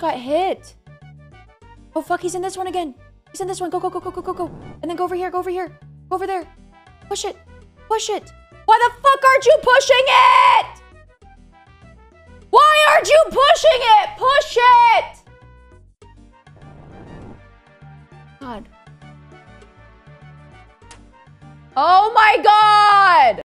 got hit. Oh, fuck. He's in this one again. He's in this one. Go, go, go, go, go, go, go. And then go over here. Go over here. Go over there. Push it. Push it. Why the fuck aren't you pushing it? Why aren't you pushing it? Push it. God. Oh my God.